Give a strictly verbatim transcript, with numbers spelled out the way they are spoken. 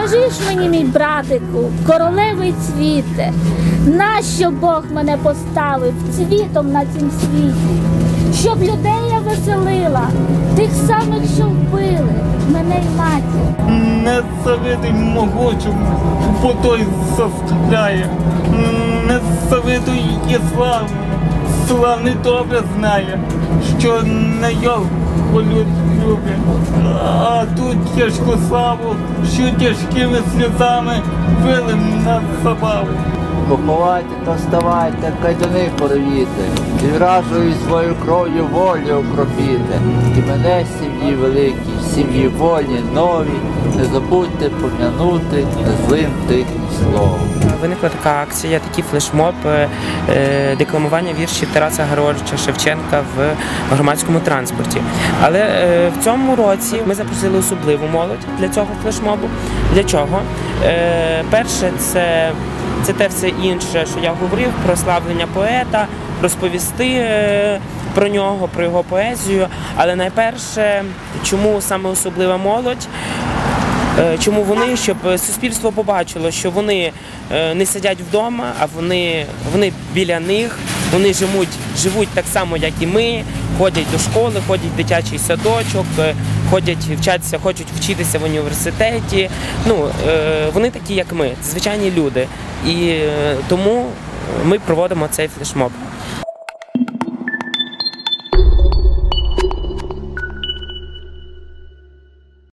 Скажи ж мені, мій братику, королевий цвіте, нащо Бог мене поставив цвітом на цім світі? Щоб людей я веселила, тих самих, що вбили мене й матір. Не завидуй могучому, бо той заставляє. Не завидуй і славний, славний добре знає, що не його любить, а ту тяжку славу, що тяжкими сльозами вилим на забаву. Поховайте та вставайте, кайдани порвіте, і вражою свою кров'ю волю окропіте. І мене сім'ї великі, сім'ї вольні, нові, не забудьте пом'янути незлим тихим словом. Виникла така акція, такий флешмоб декламування віршів Тараса Григоровича Шевченка в громадському транспорті. Але в цьому році ми запросили особливу молодь для цього флешмобу. Для чого? Перше, це Це те все інше, що я говорив, про славлення поета, розповісти про нього, про його поезію. Але найперше, чому саме особлива молодь? Чому вони? Щоб суспільство побачило, що вони не сидять вдома, а вони, вони біля них, вони живуть, живуть так само, як і ми, ходять до школи, ходять в дитячий садочок, ходять, вчаться, хочуть вчитися в університеті. Ну, вони такі, як ми, звичайні люди. І тому ми проводимо цей флешмоб.